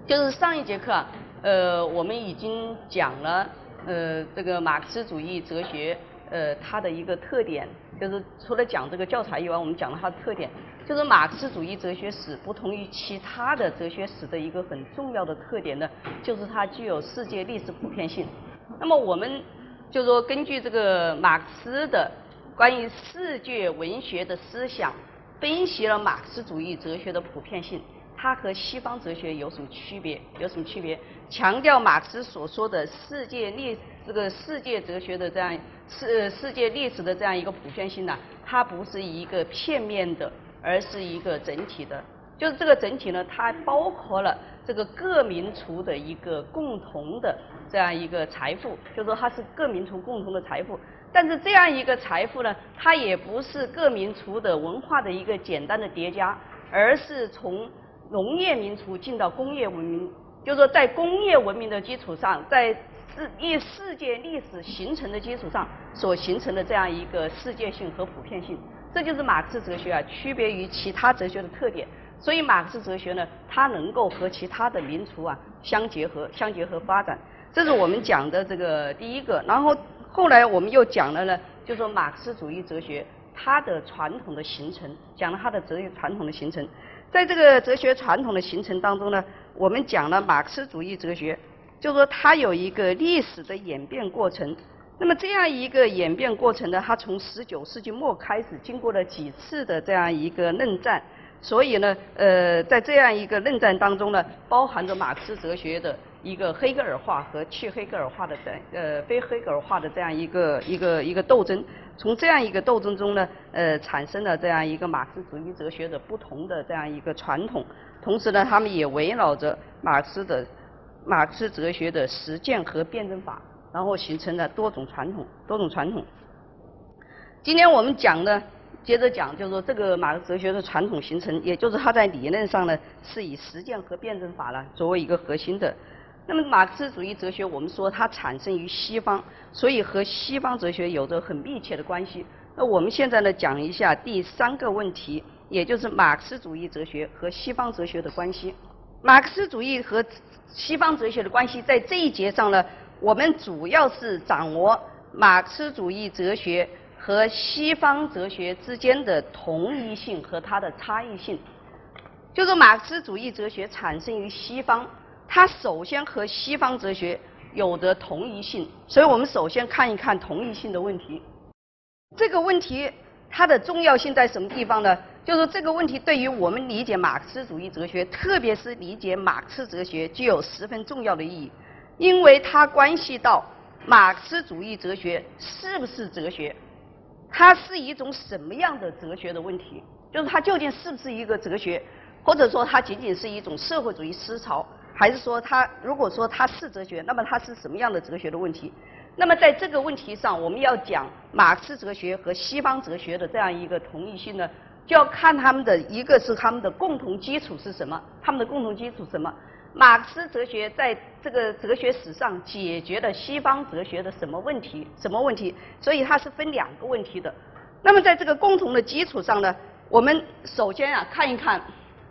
就是上一节课啊，我们已经讲了，这个马克思主义哲学，它的一个特点，就是除了讲这个教材以外，我们讲了它的特点，就是马克思主义哲学史不同于其他的哲学史的一个很重要的特点呢，就是它具有世界历史普遍性。那么我们就说根据这个马克思的关于世界文学的思想，分析了马克思主义哲学的普遍性。它和西方哲学有什么区别？强调马克思所说的世界哲学的这样世界历史的这样一个普遍性呢，它不是一个片面的，而是一个整体的。就是这个整体呢，它包括了这个各民族的一个共同的这样一个财富，就是说它是各民族共同的财富。但是这样一个财富呢，它也不是各民族的文化的一个简单的叠加，而是从农业民族进到工业文明，就是说在工业文明的基础上，在世界历史形成的基础上所形成的这样一个世界性和普遍性，这就是马克思哲学啊区别于其他哲学的特点。所以马克思哲学呢，它能够和其他的民族啊相结合发展，这是我们讲的这个第一个。然后后来我们又讲了呢，就是说马克思主义哲学它的传统的形成，讲了它的哲学传统的形成。在这个哲学传统的形成当中呢，我们讲了马克思主义哲学，就是说它有一个历史的演变过程。那么这样一个演变过程呢，它从19世纪末开始，经过了几次的这样一个论战。所以呢，在这样一个论战当中呢，包含着马克思哲学的一个黑格尔化和去黑格尔化的非黑格尔化的这样一个斗争。从这样一个斗争中呢，产生了这样一个马克思主义哲学的不同的这样一个传统。同时呢，他们也围绕着马克思哲学的实践和辩证法，然后形成了多种传统。今天我们讲呢，接着讲，就是说这个马克思哲学的传统形成，也就是它在理论上呢是以实践和辩证法呢作为一个核心的。那么马克思主义哲学，我们说它产生于西方，所以和西方哲学有着很密切的关系。那我们现在呢讲一下第3个问题，也就是马克思主义哲学和西方哲学的关系。马克思主义和西方哲学的关系，在这一节上呢，我们主要是掌握马克思主义哲学和西方哲学之间的同一性和它的差异性。就是马克思主义哲学产生于西方，它首先和西方哲学有着同一性，所以我们首先看一看同一性的问题。这个问题它的重要性在什么地方呢？就是这个问题对于我们理解马克思主义哲学，特别是理解马克思哲学，具有十分重要的意义，因为它关系到马克思主义哲学是不是哲学，它是一种什么样的哲学的问题，就是它究竟是不是一个哲学，或者说它仅仅是一种社会主义思潮，还是说它如果说它是哲学，那么它是什么样的哲学的问题。那么在这个问题上，我们要讲马克思哲学和西方哲学的这样一个同一性呢，就要看他们的一个是他们的共同基础是什么，马克思哲学在这个哲学史上解决了西方哲学的什么问题，所以它是分2个问题的。那么在这个共同的基础上呢，我们首先看一看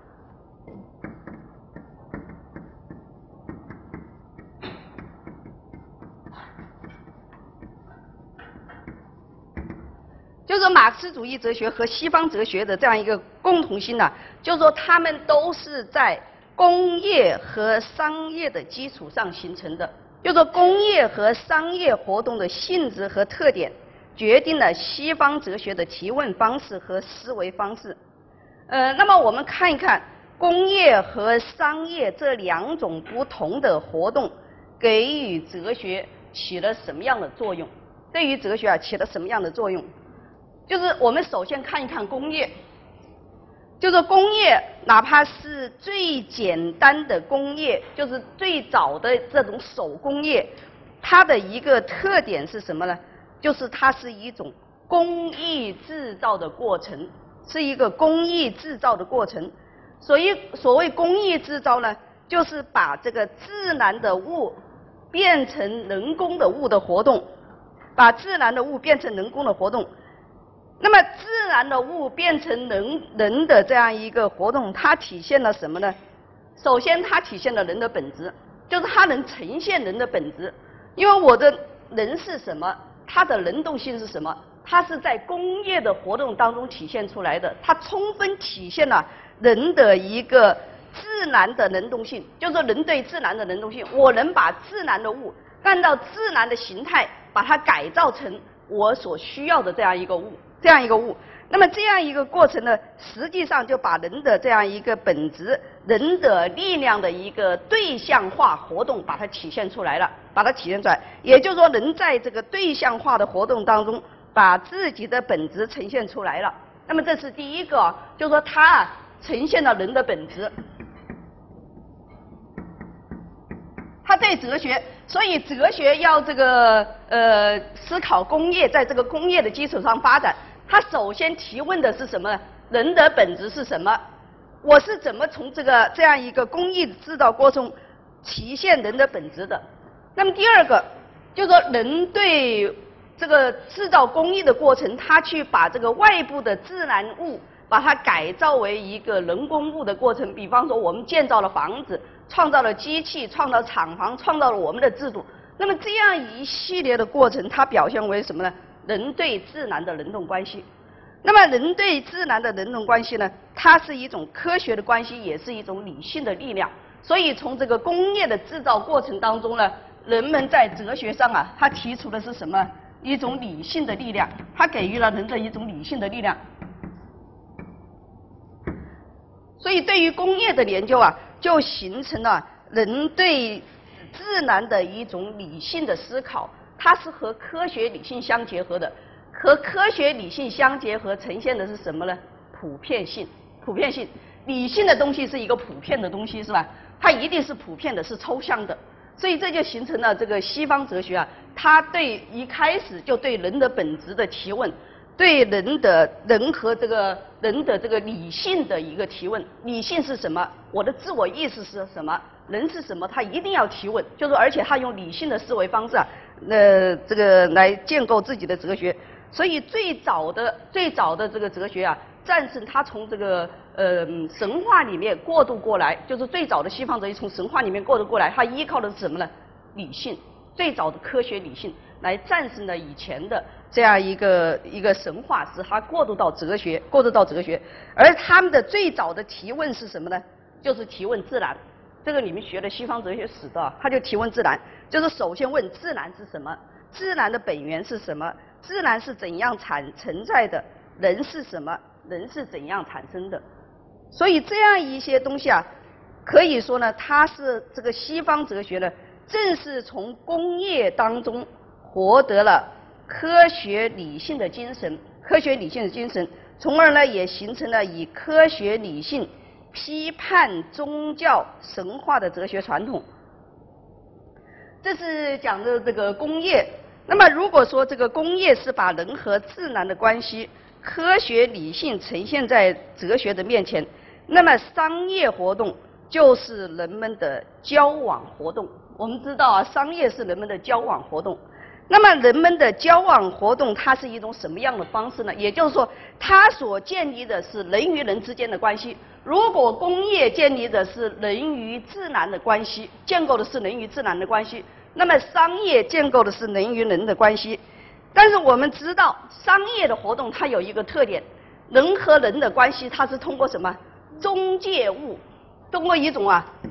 就是说马克思主义哲学和西方哲学的这样一个共同性呢，就是说他们都是在工业和商业的基础上形成的。就是说工业和商业活动的性质和特点，决定了西方哲学的提问方式和思维方式。那么我们看一看工业和商业这2种不同的活动给予哲学起了什么样的作用？对于哲学起了什么样的作用？就是我们首先看一看工业，就是工业哪怕是最简单的工业，就是最早的这种手工业，它的一个特点是什么呢？就是它是一种工艺制造的过程，是一个工艺制造的过程。所以所谓工艺制造呢，就是把这个自然的物变成人工的物的活动，把自然的物变成人工的活动。那么自然的物变成人的这样一个活动，它体现了什么呢？ 首先它体现了人的本质，就是它能呈现人的本质。因为我的人是什么，它的能动性是什么，它是在工业的活动当中体现出来的，它充分体现了人的一个自然的能动性，就是说人对自然的能动性，我能把自然的物按照自然的形态把它改造成我所需要的这样一个物。那么这样一个过程呢，实际上就把人的这样一个本质、人的力量的一个对象化活动把它体现出来了，也就是说，人在这个对象化的活动当中，把自己的本质呈现出来了。那么这是第一个，就是说它呈现了人的本质。它对哲学，所以哲学要这个思考工业，在这个工业的基础上发展，它首先提问的是什么呢？人的本质是什么？我是怎么从这样一个工艺制造过程中体现人的本质的？那么第二个，就是说人对这个制造工艺的过程，他去把这个外部的自然物把它改造为一个人工物的过程，比方说我们建造了房子，创造了机器，创造厂房，创造了我们的制度。那么这样一系列的过程，它表现为什么呢？人对自然的能动关系。那么人对自然的能动关系呢，它是一种科学的关系，也是一种理性的力量。所以从这个工业的制造过程当中呢，人们在哲学上啊，他提出的是什么？一种理性的力量，他给予了人的一种理性的力量。所以对于工业的研究啊，就形成了人对自然的一种理性的思考，它是和科学理性相结合的。和科学理性相结合呈现的是什么呢？普遍性。理性的东西是一个普遍的东西，是吧？它一定是普遍的，是抽象的。所以这就形成了这个西方哲学啊，它对一开始就对人的本质的提问，对人和这个人的这个理性的一个提问。理性是什么？我的自我意识是什么？人是什么？他一定要提问，就是而且他用理性的思维方式啊，这个来建构自己的哲学。所以最早的这个哲学啊，战胜他从这个神话里面过渡过来，就是最早的西方哲学从神话里面过渡过来，它依靠的是什么呢？理性，最早的科学理性来战胜了以前的这样一个神话，使它过渡到哲学。而他们的最早的提问是什么呢？就是提问自然。这个你们学的西方哲学史的，他就提问自然，就是首先问自然是什么，自然的本源是什么，自然是怎样存在的，人是什么，人是怎样产生的。所以这样一些东西啊，可以说呢，它是这个西方哲学呢，正是从工业当中获得了科学理性的精神，从而呢也形成了以科学理性批判宗教神话的哲学传统。这是讲的这个工业。那么如果说这个工业是把人和自然的关系科学理性呈现在哲学的面前，那么商业活动就是人们的交往活动。我们知道啊，商业是人们的交往活动。那么人们的交往活动它是一种什么样的方式呢？也就是说，它所建立的是人与人之间的关系。如果工业建立的是人与自然的关系，建构的是人与自然的关系，那么商业建构的是人与人的关系。但是我们知道，商业的活动它有一个特点，人和人的关系它是通过什么？中介物，通过一种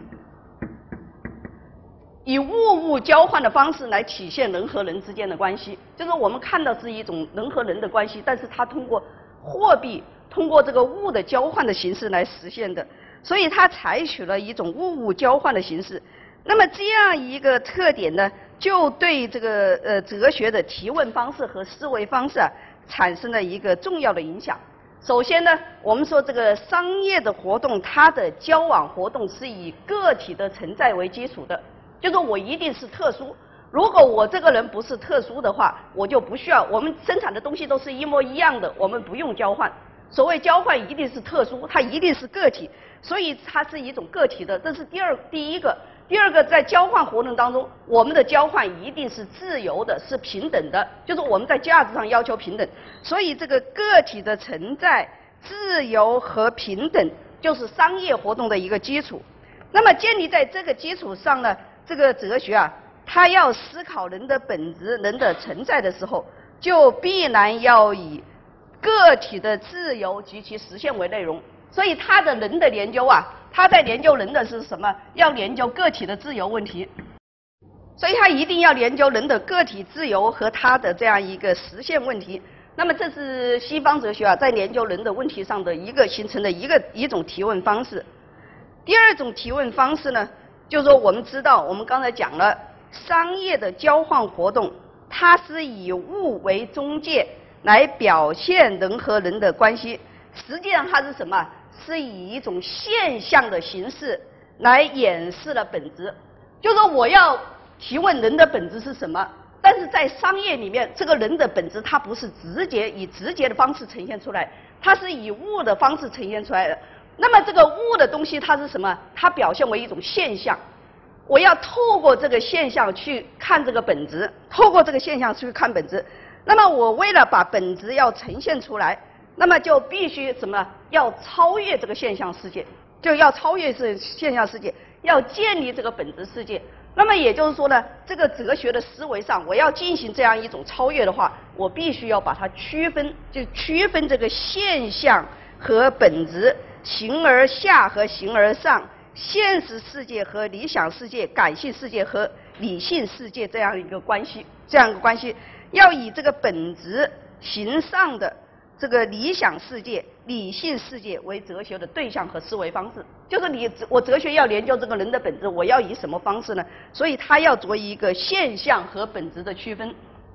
以物交换的方式来体现人和人之间的关系。就是我们看到是一种人和人的关系，但是它通过货币，通过这个物的交换的形式来实现的。所以它采取了一种物交换的形式。那么这样一个特点呢，就对这个哲学的提问方式和思维方式产生了一个重要的影响。首先呢，我们说这个商业的活动，它的交往活动是以个体的存在为基础的，就是我一定是特殊。如果我这个人不是特殊的话，我就不需要，我们生产的东西都是一模一样的，我们不用交换。所谓交换一定是特殊，它一定是个体，所以它是一种个体的，这是第一个。第二个，在交换活动当中，我们的交换一定是自由的，是平等的，就是我们在价值上要求平等。所以这个个体的存在、自由和平等，就是商业活动的一个基础。 那么建立在这个基础上呢，这个哲学啊，它要思考人的本质、人的存在的时候，就必然要以个体的自由及其实现为内容。所以他的人的研究啊，他在研究人的是什么？要研究个体的自由问题。所以他一定要研究人的个体自由和他的这样一个实现问题。那么这是西方哲学啊，在研究人的问题上的形成的一种提问方式。第二种提问方式呢，就是说我们知道，我们刚才讲了，商业的交换活动，它是以物为中介来表现人和人的关系。实际上它是什么？是以一种现象的形式来掩饰了本质。就是说我要提问人的本质是什么，但是在商业里面，这个人的本质它不是以直接的方式呈现出来，它是以物的方式呈现出来的。那么这个物的东西它是什么？它表现为一种现象，我要透过这个现象去看这个本质，透过这个现象去看本质。那么我为了把本质要呈现出来，那么就必须什么？要超越这个现象世界，就要超越这现象世界，要建立这个本质世界。那么也就是说呢，这个哲学的思维上，我要进行这样一种超越的话，我必须要把它区分，就区分这个现象和本质，形而下和形而上，现实世界和理想世界，感性世界和理性世界这样一个关系，要以这个本质形上的这个理想世界、理性世界为哲学的对象和思维方式。就是我哲学要研究这个人的本质，我要以什么方式呢？所以它要做一个现象和本质的区分。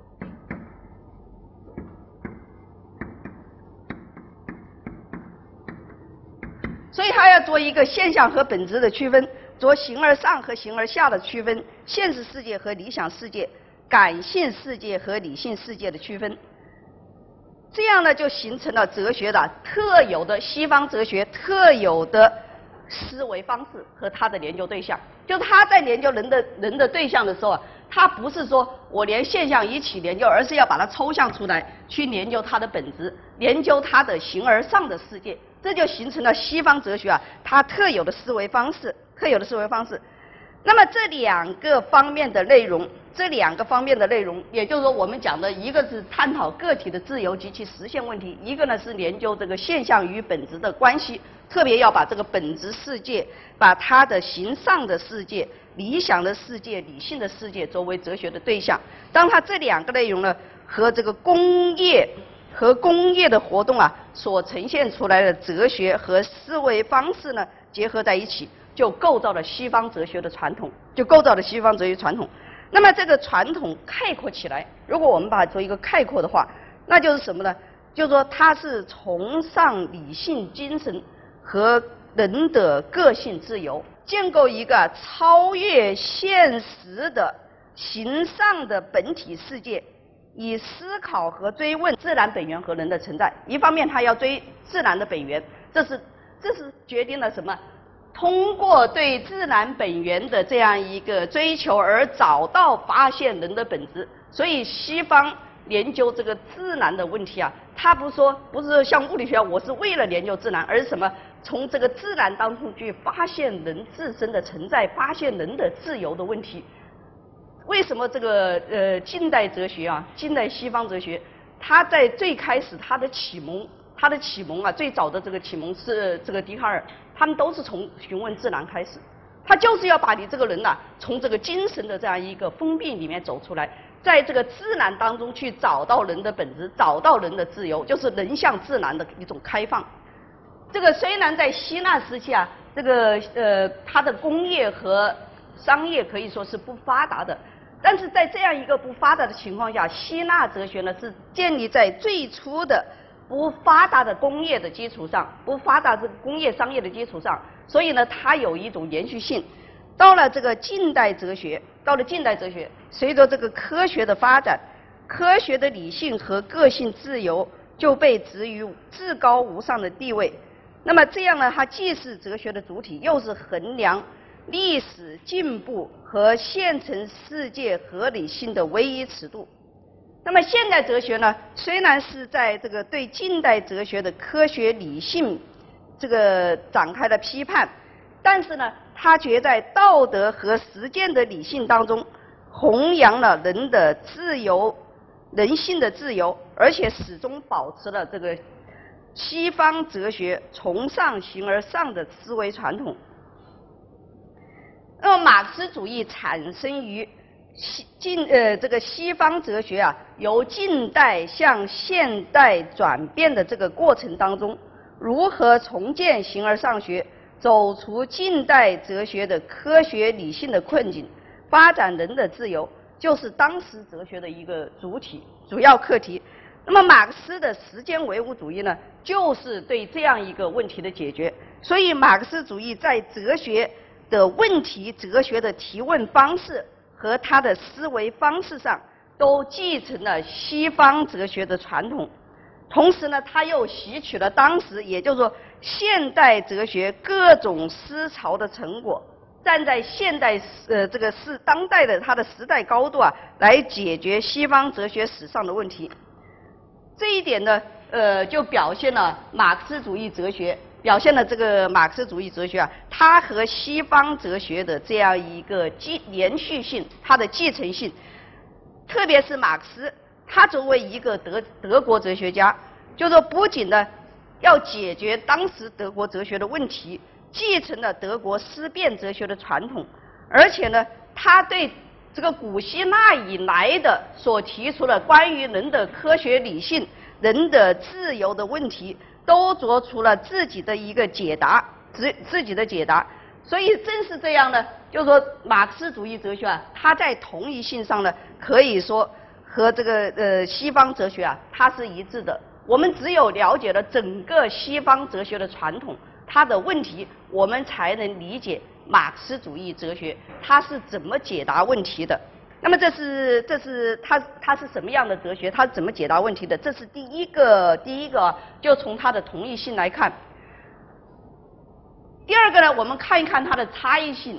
所以它要做一个现象和本质的区分，做形而上和形而下的区分，现实世界和理想世界，感性世界和理性世界的区分。这样呢，就形成了哲学的特有的西方哲学特有的思维方式和他的研究对象。就是他在研究人的对象的时候啊，他不是说我连现象一起研究，而是要把它抽象出来，去研究它的本质，研究它的形而上的世界。这就形成了西方哲学啊，它特有的思维方式。那么这两个方面的内容，也就是说我们讲的一个是探讨个体的自由及其实现问题，一个呢是研究这个现象与本质的关系，特别要把这个本质世界，把它的形上的世界、理想的世界、理性的世界作为哲学的对象。当它这两个内容呢和这个工业的活动啊所呈现出来的哲学和思维方式呢结合在一起，就构造了西方哲学的传统，那么这个传统概括起来，如果我们把它做一个概括的话，那就是什么呢？就是说它是崇尚理性精神和人的个性自由，建构一个超越现实的形上的本体世界，以思考和追问自然本源和人的存在。一方面他要追自然的本源，这是决定了什么？通过对自然本源的这样一个追求而找到发现人的本质。所以西方研究这个自然的问题啊，他不是像物理学，我是为了研究自然，而是什么？从这个自然当中去发现人自身的存在，发现人的自由的问题。为什么这个近代哲学啊，近代西方哲学，它在最开始它的启蒙啊，最早的这个启蒙是这个笛卡尔，他们都是从询问自然开始，他就是要把你这个人呐，从这个精神的这样一个封闭里面走出来，在这个自然当中去找到人的本质，找到人的自由，就是人向自然的一种开放。这个虽然在希腊时期啊，这个它的工业和商业可以说是不发达的，但是在这样一个不发达的情况下，希腊哲学呢是建立在最初的不发达的工业的基础上，不发达的工业商业的基础上，所以呢它有一种延续性。到了近代哲学，随着这个科学的发展，科学的理性和个性自由就被置于至高无上的地位。那么这样呢，它既是哲学的主体，又是衡量历史进步和现成世界合理性的唯一尺度。那么现代哲学呢，虽然是在这个对近代哲学的科学理性这个展开了批判，但是呢， 他却在道德和实践的理性当中，弘扬了人的自由、人性的自由，而且始终保持了这个西方哲学从上形而上的思维传统。那么，马克思主义产生于这个西方哲学啊，由近代向现代转变的这个过程当中，如何重建形而上学，走出近代哲学的科学理性的困境，发展人的自由，就是当时哲学的一个主要课题。那么，马克思的时间唯物主义呢，就是对这样一个问题的解决。所以，马克思主义在哲学的问题、哲学的提问方式和他的思维方式上，都继承了西方哲学的传统。同时呢，他又吸取了当时，也就是说现代哲学各种思潮的成果，站在现代这个当代的它的时代高度啊，来解决西方哲学史上的问题。这一点呢，就表现了马克思主义哲学，啊，它和西方哲学的这样一个连续性，它的继承性。特别是马克思，他作为一个德国哲学家，就说不仅呢要解决当时德国哲学的问题，继承了德国思辨哲学的传统，而且呢，他对这个古希腊以来的所提出的关于人的科学理性、人的自由的问题，都做出了自己的一个解答，自己的解答。所以正是这样呢，就是说马克思主义哲学啊，它在同一性上呢，可以说和这个西方哲学啊，它是一致的。我们只有了解了整个西方哲学的传统，它的问题，我们才能理解马克思主义哲学它是怎么解答问题的。那么这是它是什么样的哲学？它是怎么解答问题的？这是第一个，就从它的同一性来看。第二个呢，我们看一看它的差异性。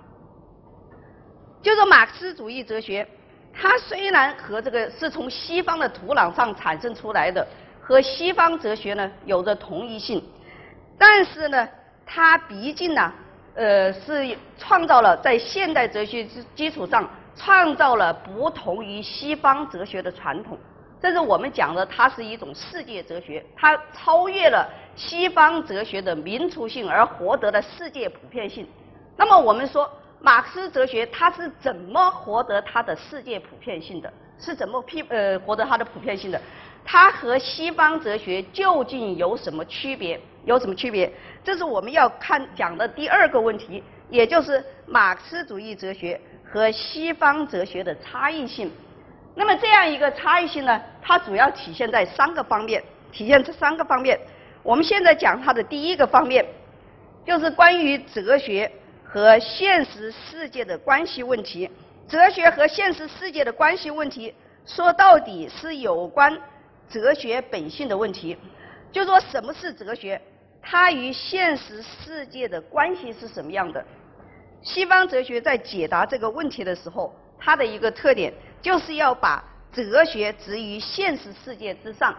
就是马克思主义哲学，它虽然和这个是从西方的土壤上产生出来的，和西方哲学呢有着同一性，但是呢，它毕竟呢，是创造了在现代哲学基础上创造了不同于西方哲学的传统。这是我们讲的，它是一种世界哲学，它超越了西方哲学的民族性而获得了世界普遍性。那么我们说，马克思哲学它是怎么获得它的世界普遍性的？是怎么获得它的普遍性的？它和西方哲学究竟有什么区别？这是我们要讲的第二个问题，也就是马克思主义哲学和西方哲学的差异性。那么这样一个差异性呢，它主要体现在3个方面。我们现在讲它的第一个方面，就是关于哲学和现实世界的关系问题。哲学和现实世界的关系问题，说到底是有关哲学本性的问题。就说什么是哲学，它与现实世界的关系是什么样的？西方哲学在解答这个问题的时候，它的一个特点就是要把哲学置于现实世界之上，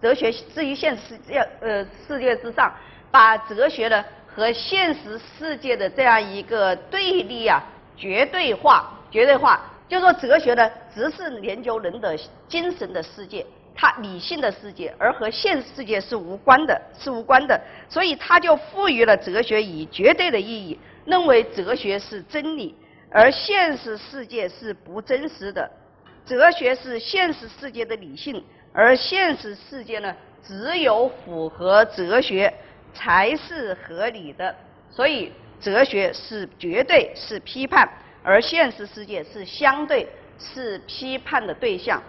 世界之上，把哲学呢和现实世界的这样一个对立啊绝对化，就说哲学呢只是研究人的精神的世界，它理性的世界，而和现实世界是无关的，所以它就赋予了哲学以绝对的意义，认为哲学是真理，而现实世界是不真实的。哲学是现实世界的理性，而现实世界呢，只有符合哲学才是合理的。所以哲学是绝对，是批判，而现实世界是相对，是批判的对象。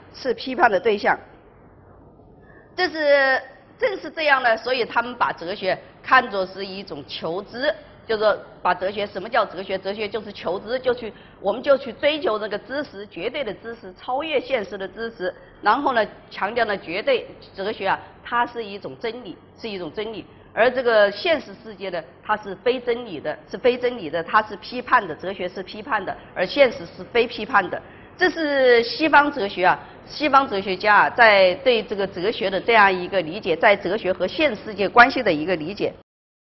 正是这样呢，所以他们把哲学看作是一种求知，就是说把哲学，什么叫哲学？哲学就是求知，我们就去追求这个知识，绝对的知识，超越现实的知识。然后呢，强调了绝对哲学啊，它是一种真理，而这个现实世界呢，它是非真理的，它是批判的，哲学是批判的，而现实是非批判的。这是西方哲学家在对这个哲学的这样一个理解，在哲学和现实世界关系的一个理解。